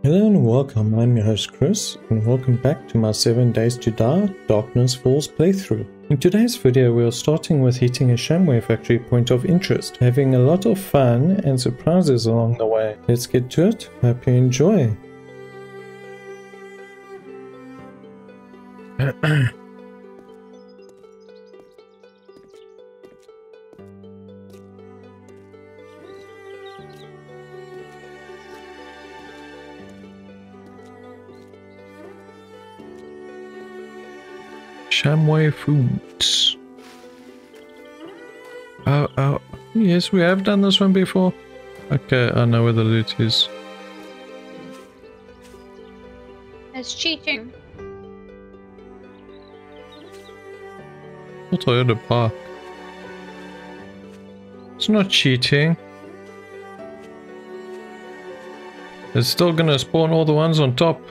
Hello and welcome, I'm your host Chris, and welcome back to my 7 Days to Die Darkness Falls playthrough. In today's video we are starting with hitting a Shamway Factory point of interest, having a lot of fun and surprises along the way. Let's get to it, hope you enjoy. Shamway Foods. Oh, yes, we have done this one before. Okay, I know where the loot is. It's cheating. I thought I heard a bark. It's not cheating. It's still gonna spawn all the ones on top.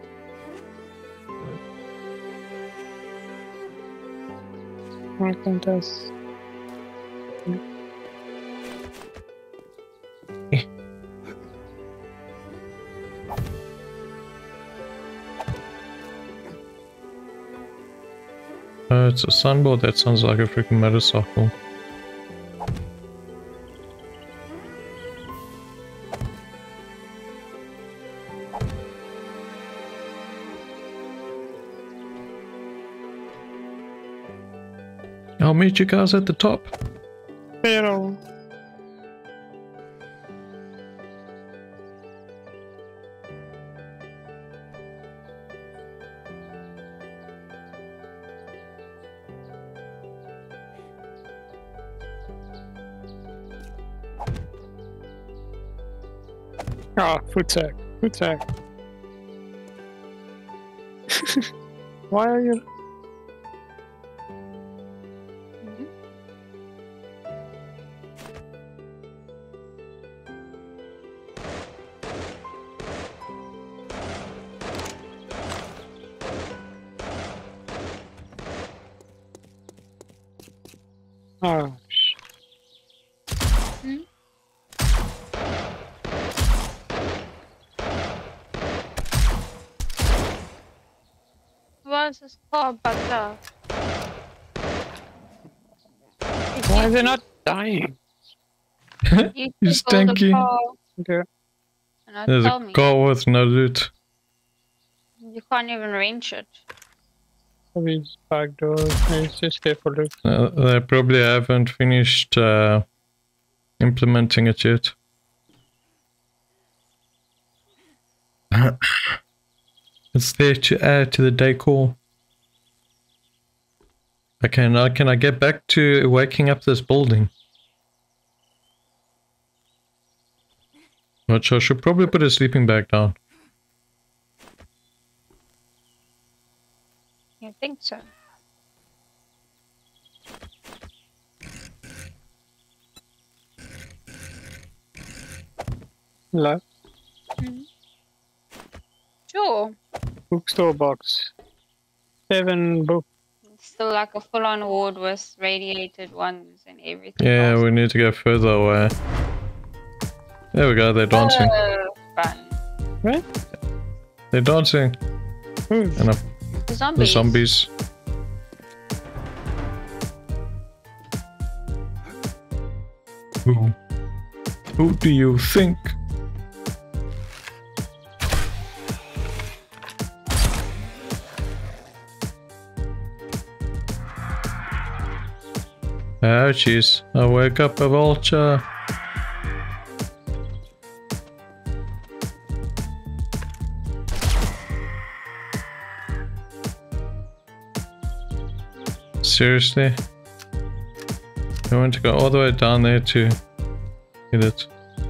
Why can't us? It's a sunboard. That sounds like a freaking motorcycle. I'll meet you guys at the top. Pero. Ah, food tag. Food tag. Why are you? Oh, Why is this car backed up? why are they not dying? You He's took all the tanky. car Okay. and not There's tell a me. car with no loot. You can't even range it. These back doors. It's just there for loot. They probably haven't finished implementing it yet. It's there to add to the decor. Okay, now can I get back to waking up this building? Which I should probably put a sleeping bag down. You think so? Left. Sure. Bookstore box. 7 book. It's still like a full-on ward with radiated ones and everything. Yeah, else. we need to go further away. There we go, they're dancing. Fun. Right? They're dancing. Who? And The the zombies. zombies. Who do you think? Oh jeez, I wake up a vulture. Seriously? I want to go all the way down there to get it.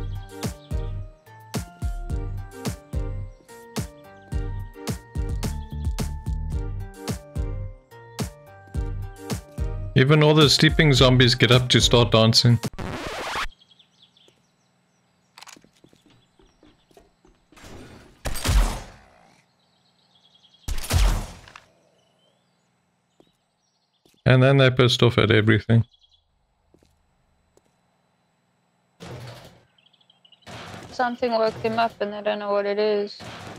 Even all the sleeping zombies get up to start dancing. And then they're pissed off at everything. something woke him up and I don't know what it is.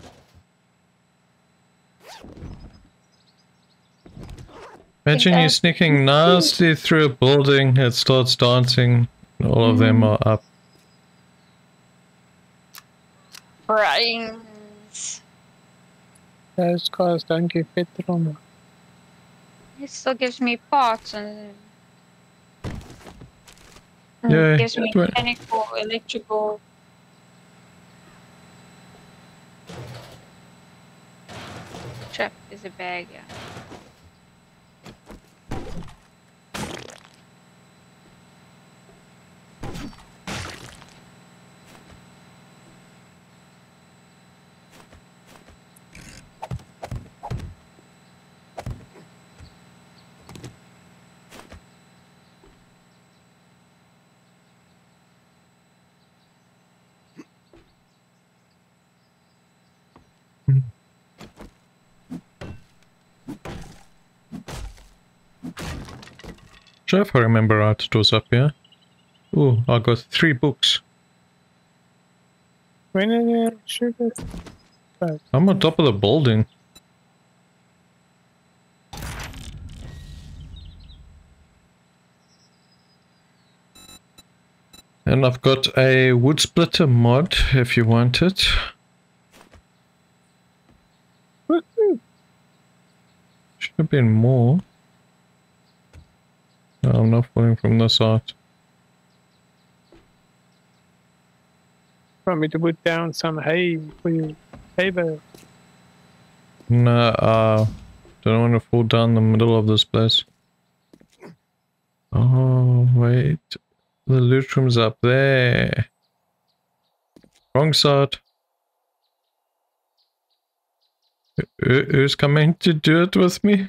Imagine you sneaking nicely through a building, it starts dancing, and all of them are up. Brains. Those cars don't give petrol. It still gives me parts and Yeah, it gives me mechanical, electrical. Trap is a bag, yeah. Sure, if I remember right, it was up here. Ooh, I got 3 books. When are you shoot it? I'm on top of the building. And I've got a wood splitter mod if you want it. Should have been more. No, I'm not falling from this side. Want me to put down some hay for you? Hay bale. No, don't want to fall down the middle of this place. Oh, wait. The loot room's up there. Wrong side. Who's coming to do it with me?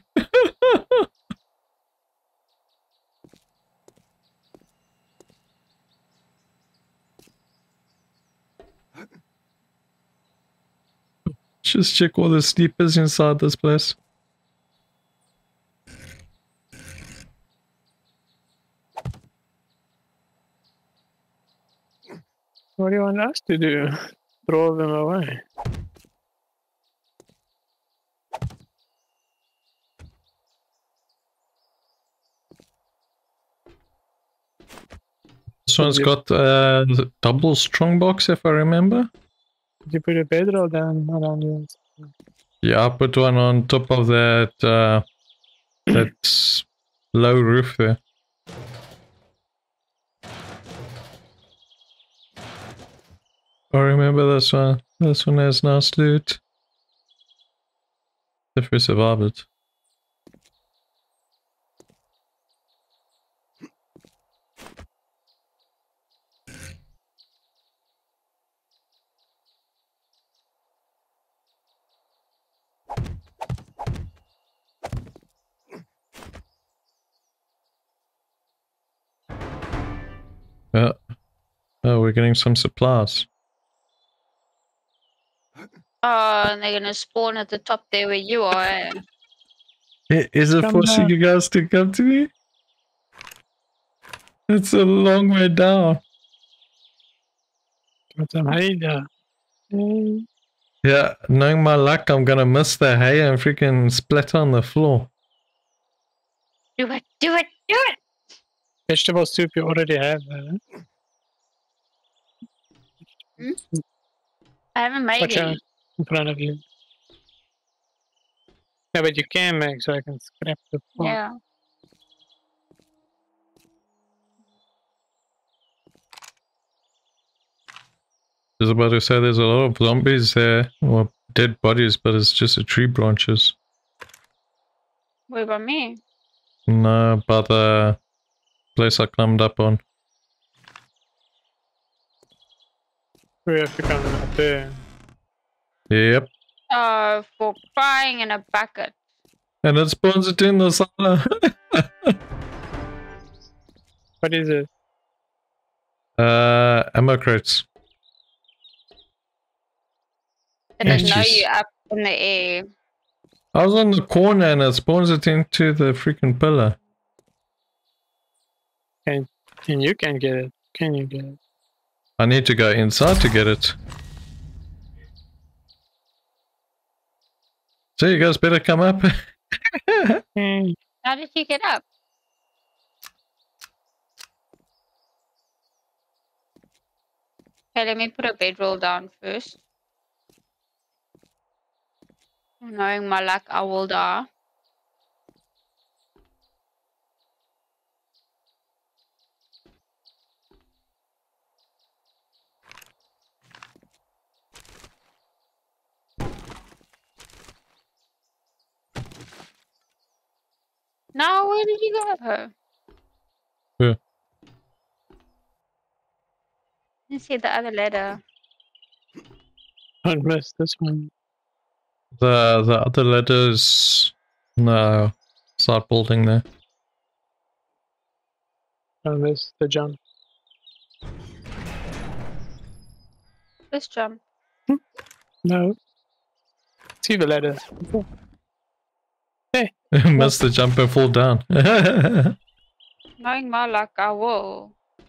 Just check all the sleepers inside this place. What do you want us to do? Throw them away? This one's got a double strongbox, if I remember. Did you put a bedroll down around you? Yeah, I put one on top of that that low roof there. I remember this one. This one has nice loot. If we survive it. Yeah. Oh, we're getting some supplies. Oh, and they're gonna spawn at the top there where you are. Eh? Is it forcing you guys to come to me? It's a long way down. Got some hay there. Yeah, knowing my luck, I'm gonna miss the hay and freaking split on the floor. Do it, do it, do it! Vegetable soup you already have. I haven't made Watch out any. in front of you. Yeah, but you can make so I can scrap the pot. Yeah. I was about to say there's a lot of zombies there, or dead bodies, but it's just the tree branches. What about me? No, by the place I climbed up on. We have to come up there. Yep. For crying in a bucket. And it spawns it in the cellar. What is it? Ammo crates. And I know you up in the air. I was on the corner and it spawns it into the freaking pillar. And you can get it. Can you get it? I need to go inside to get it. So you guys better come up. How did you get up? Okay, let me put a bedroll down first. Knowing my luck, I will die. Now, where did you go? Yeah. Let's see the other ladder. Don't miss this one. The other letters. No. Start building there. Don't miss the jump. Let's jump. No. See the ladder. Hey. Must the jump and fall down. Knowing my luck, I will.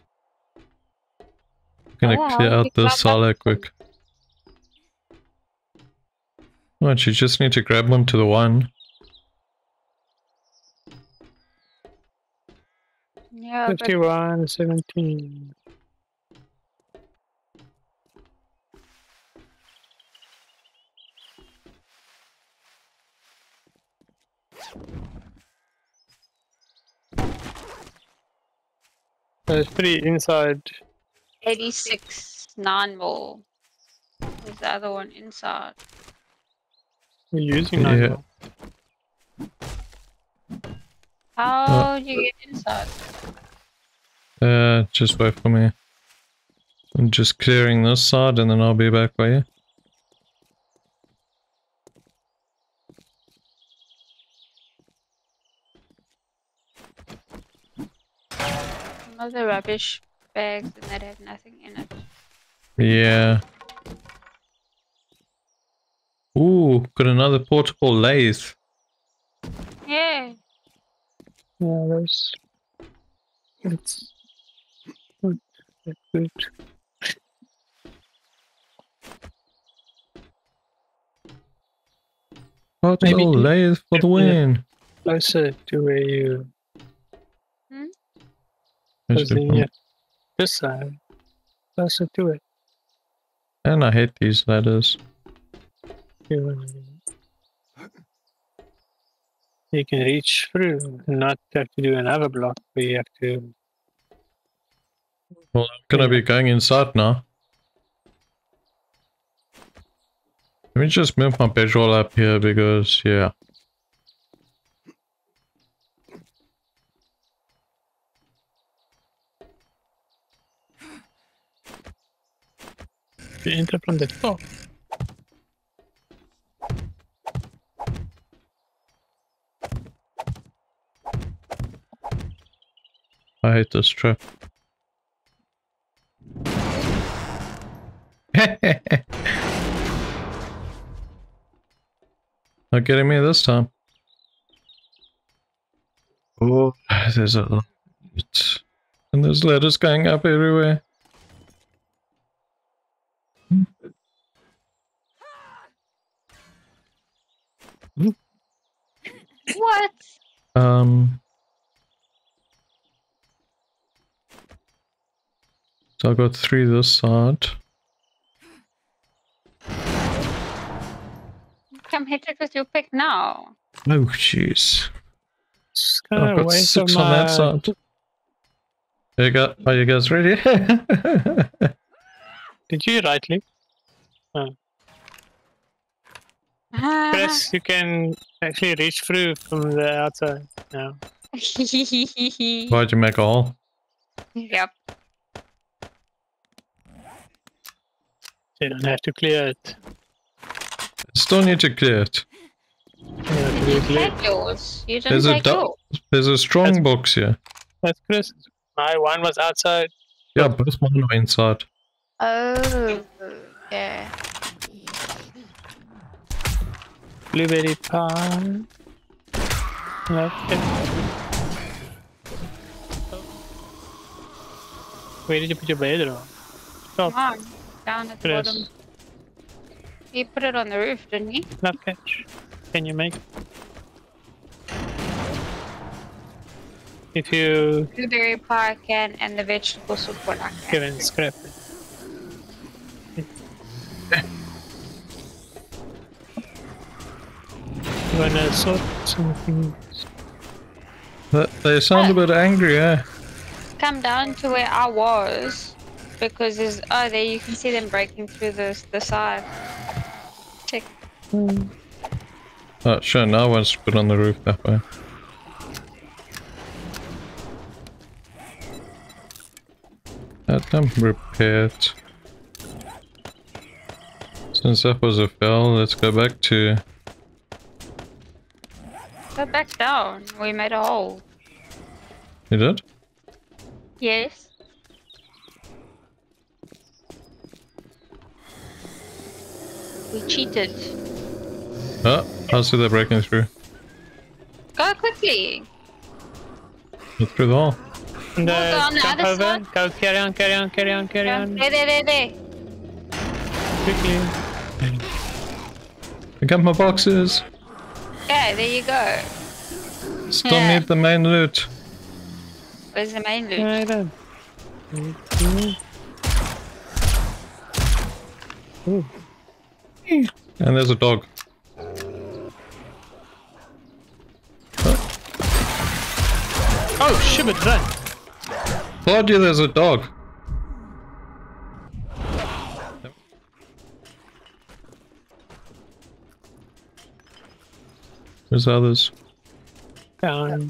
Gonna Oh, clear how out did you this climb silo up? quick. What, you just need to grab onto the one. Yeah, but 51, 17. There's 3 inside. 86, 9 more. There's the other one inside. You're using Yeah. 9 now. How do you get inside? Just wait for me. I'm just clearing this side and then I'll be back by you. Another rubbish bags and that have nothing in it. Yeah. Ooh, got another portable lathe. Yeah. Yeah, there's. It's good. That's good. Portable Maybe lathe for the yeah. win. Closer to where you. Actually, Closing, yeah. This side. Closer to it. and I hate these ladders. You can reach through, not have to do another block where you have to. Well, I'm gonna be going inside now. Let me just move my bedroll up here because, yeah. You enter from the top. I hate this trap. Not getting me this time. Oh, there's a lot. And there's ladders going up everywhere. What? So I got 3 this side. Come hit it with your pick now. Oh, jeez. It's I've kind of got away 6 from on that side. There you go. Are you guys ready? Did you right click? Press, you can actually reach through from the outside now. Why'd you make a hole? Yep. You don't have to clear it. Still need to clear it. You don't have to clear it. Take yours. You didn't take yours. There's a strong box here. That's Chris. My one was outside. Yeah, both mine are inside. Oh, yeah. Blueberry pie. Okay. Where did you put your bedroll? Top. Come on, down at the Yes. bottom. He put it on the roof, didn't he? Love catch. Can you make it? If you Blueberry pie can and the vegetable soup one I give can. in scrap it. You wanna sort something? They sound a bit angry, eh? Come down to where I was because there's there you can see them breaking through the side. Check. Oh, sure, now one's put on the roof that way. Let them repair it. Since that was a fail, let's go back to... Go back down. We made a hole. You did? Yes. We cheated. Oh, I see they're breaking through. Go quickly. Look through the hole. And, Go on the jump other over. side. Go carry on, carry on, carry on, carry on. There. Quickly. I got my boxes. Okay, there you go. Still Yeah. need the main loot. Where's the main loot? Right on. Ooh. And there's a dog. Oh, shibbit, run! Told you there's a dog. Where's the others? Down.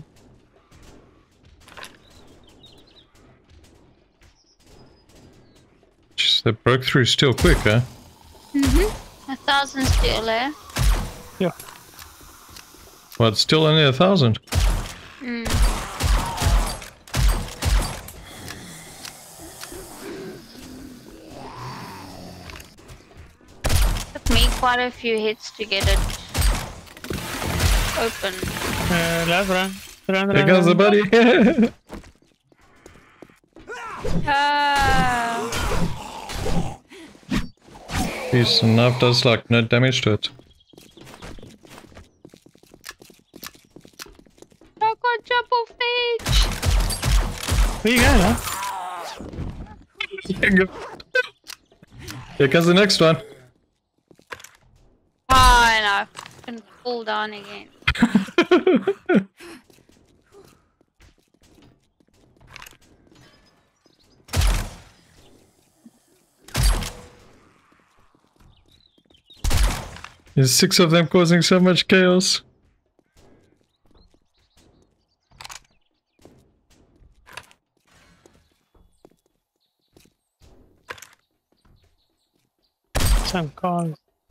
Jeez, they broke through still quick, huh? 1,000 still there. Yeah. Well, it's still only 1,000. Took me quite a few hits to get it open. Love, run. Run, Here run, comes the run. buddy. Ah, This knife does like no damage to it. I can't jump off the edge. Where you going, huh? Here comes the next one. Oh, and I can fall down again. There's 6 of them causing so much chaos. Some cars.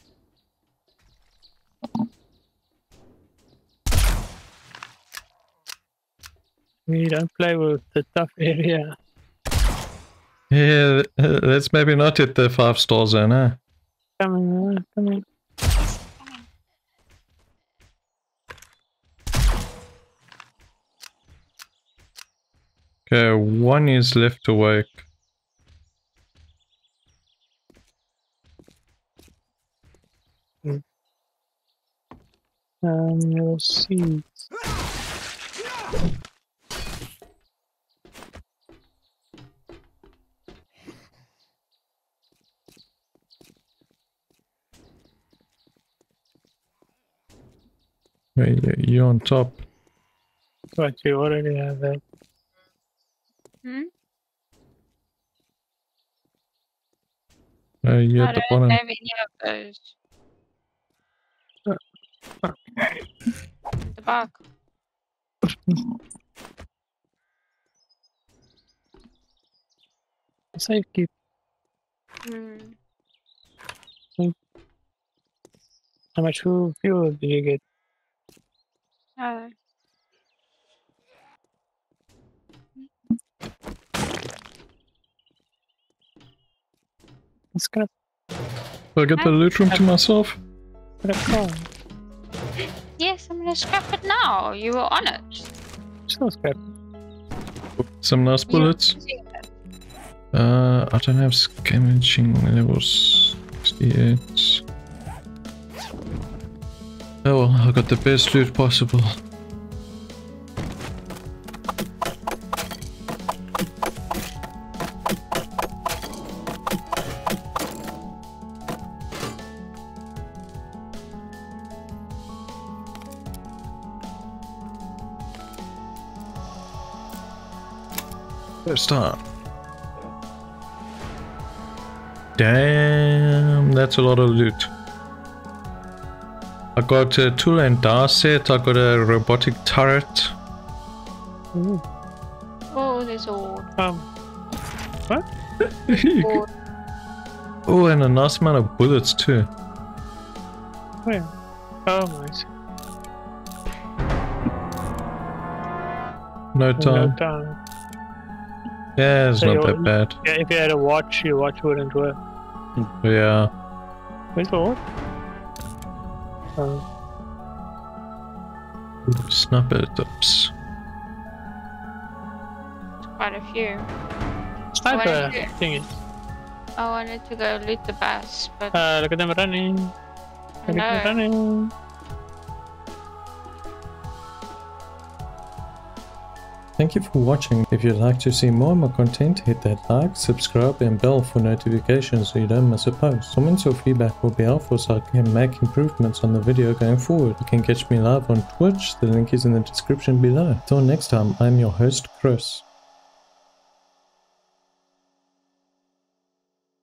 We don't play with the tough area. Yeah, let's maybe not hit the 5-star zone, huh? Come on, come on. Okay, one is left awake. We'll see. Wait, you're on top. But you already have that. You're I at the don't bottom. have any of those. The back. Safe keep. How much fuel did you get? Oh. Let's get I get the loot room to myself. a car. Yes, I'm gonna scrap it now. You were on it. Still scrap. Some nice bullets. I don't have scavenging level 68. Oh well, I got the best loot possible. First time. Damn, that's a lot of loot. I got a tool and die set, I got a robotic turret. Ooh. Oh, there's all. What? Oh, and a nice amount of bullets too. Where? Oh, nice. No time. No time. Yeah, it's So not that bad. Yeah, if you had a watch, your watch wouldn't work. Yeah. Where's the watch? Ooh, sniper tips. Quite a few. Sniper thingy. I wanted to go loot the bus, but Look at them running. Look at them no. running. Thank you for watching. If you'd like to see more of my content, hit that like, subscribe and bell for notifications so you don't miss a post. Comments or feedback will be helpful so I can make improvements on the video going forward. You can catch me live on Twitch, the link is in the description below. Till next time, I'm your host Chris.